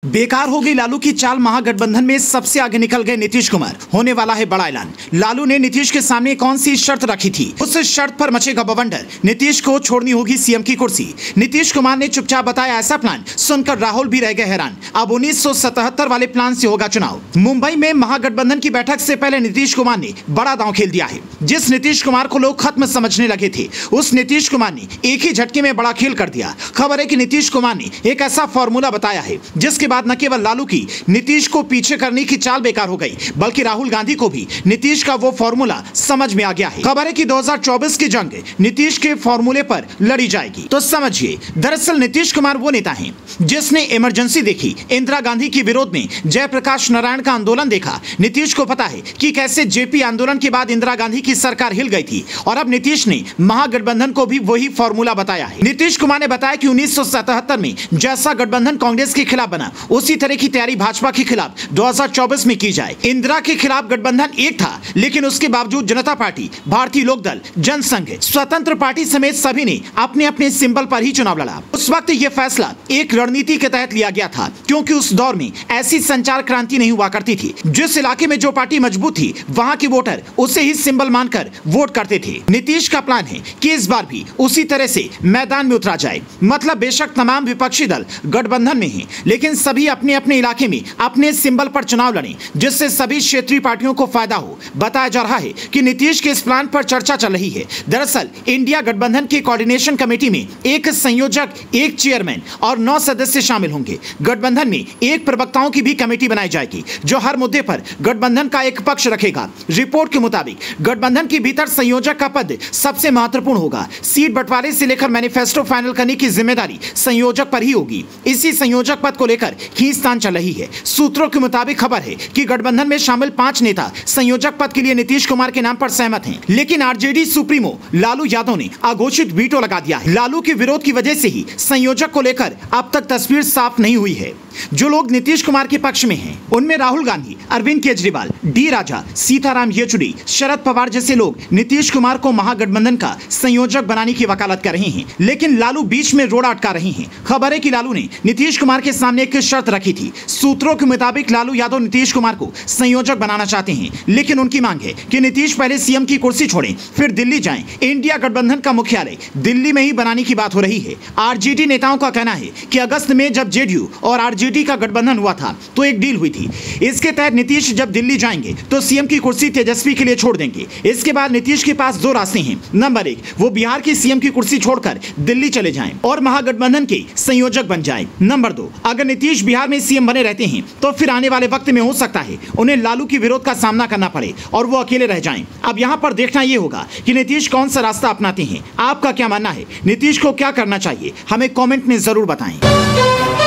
बेकार हो गई लालू की चाल। महागठबंधन में सबसे आगे निकल गए नीतीश कुमार। होने वाला है बड़ा ऐलान। लालू ने नीतीश के सामने कौन सी शर्त रखी थी, उस शर्त पर मचेगा बवंडर। नीतीश को छोड़नी होगी सीएम की कुर्सी। नीतीश कुमार ने चुपचाप बताया ऐसा प्लान, सुनकर राहुल भी रह गए हैरान। अब 1977 वाले प्लान से होगा चुनाव। मुंबई में महागठबंधन की बैठक से पहले नीतीश कुमार ने बड़ा दांव खेल दिया है। जिस नीतीश कुमार को लोग खत्म समझने लगे थे, उस नीतीश कुमार ने एक ही झटके में बड़ा खेल कर दिया। खबर है कि नीतीश कुमार ने एक ऐसा फॉर्मूला बताया है जिसके बाद न केवल लालू की नीतीश को पीछे करने की चाल बेकार हो गई, बल्कि राहुल गांधी को भी नीतीश का वो फॉर्मूला समझ में आ गया है। खबर है कि 2024 की जंग नीतीश के फॉर्मूले पर लड़ी जाएगी। तो समझिए, दरअसल नीतीश कुमार वो नेता हैं जिसने इमरजेंसी देखी, इंदिरा गांधी के विरोध में जयप्रकाश नारायण का आंदोलन देखा। नीतीश को पता है कि कैसे जेपी आंदोलन के बाद इंदिरा गांधी की सरकार हिल गई थी, और अब नीतीश ने महागठबंधन को भी वही फॉर्मूला बताया है। नीतीश कुमार ने बताया कि 1977 में जैसा गठबंधन कांग्रेस के खिलाफ बना, उसी तरह की तैयारी भाजपा के खिलाफ 2024 में की जाए। इंदिरा के खिलाफ गठबंधन एक था, लेकिन उसके बावजूद जनता पार्टी, भारतीय लोकदल, जनसंघ, स्वतंत्र पार्टी समेत सभी ने अपने अपने सिंबल पर ही चुनाव लड़ा। उस वक्त यह फैसला एक रणनीति के तहत लिया गया था, क्योंकि उस दौर में ऐसी संचार क्रांति नहीं हुआ करती थी। जिस इलाके में जो पार्टी मजबूत थी, वहां के वोटर उसे ही सिंबल मानकर वोट करते थे। नीतीश का प्लान है कि इस बार भी उसी तरह से मैदान में उतरा जाए। मतलब बेशक तमाम विपक्षी दल गठबंधन में हैं, लेकिन सभी अपने अपने इलाके में अपने सिंबल पर चुनाव लड़ें, जिससे सभी क्षेत्रीय पार्टियों को फायदा हो। बताया जा रहा है कि नीतीश के इस प्लान पर चर्चा चल रही है। दरअसल इंडिया गठबंधन की कोऑर्डिनेशन कमेटी में एक संयोजक, एक चेयरमैन और 9 सदस्य शामिल होंगे। गठबंधन में एक प्रवक्ताओं की भी कमेटी बनाई जाएगी, जो हर मुद्दे पर गठबंधन का एक पक्ष रखेगा। रिपोर्ट के मुताबिक गठबंधन के भीतर संयोजक का पद सबसे महत्वपूर्ण होगा। सीट बंटवारे से लेकर मैनिफेस्टो फाइनल करने की जिम्मेदारी संयोजक पर ही होगी। इसी संयोजक पद को लेकर खींचतान चल रही है। सूत्रों के मुताबिक खबर है कि गठबंधन में शामिल 5 नेता संयोजक पद के लिए नीतीश कुमार के नाम पर सहमत हैं, लेकिन आरजेडी सुप्रीमो लालू यादव ने अघोषित वीटो लगा दिया है। लालू के विरोध की वजह से ही संयोजक को लेकर अब तक तस्वीर साफ नहीं हुई है। जो लोग नीतीश कुमार के पक्ष में हैं, उनमें राहुल गांधी, अरविंद केजरीवाल, डी राजा, सीताराम येचुरी, शरद पवार जैसे लोग नीतीश कुमार को महागठबंधन का संयोजक बनाने की वकालत कर रहे हैं, लेकिन लालू बीच में रोड़ा अटका रहे हैं। खबर है कि लालू ने नीतीश कुमार के सामने एक शर्त रखी थी। सूत्रों के मुताबिक लालू यादव नीतीश कुमार को संयोजक बनाना चाहते हैं, लेकिन उनकी मांग है कि नीतीश पहले सीएम की कुर्सी छोड़ें, फिर दिल्ली जाएं। इंडिया गठबंधन का मुख्यालय दिल्ली में ही बनाने की बात हो रही है। आरजेडी नेताओं का कहना है कि अगस्त में जब जेडीयू और आरजेडी का गठबंधन हुआ था, तो एक डील हुई थी। इसके तहत नीतीश जब दिल्ली जाएंगे तो सीएम की कुर्सी तेजस्वी के लिए छोड़ देंगे। इसके बाद नीतीश के पास 2 रास्ते हैं। नंबर 1, वो बिहार की सीएम की कुर्सी छोड़कर दिल्ली चले जाएं और महागठबंधन के संयोजक बन जाएं। नंबर 2, अगर नीतीश बिहार में सीएम बने रहते हैं, तो फिर आने वाले वक्त में हो सकता है उन्हें लालू के विरोध का सामना करना पड़े और वो अकेले रह जाएं। अब यहाँ पर देखना यह होगा कि नीतीश कौन सा रास्ता अपनाते हैं। आपका क्या मानना है? नीतीश को क्या करना चाहिए? हमें कॉमेंट में जरूर बताएं।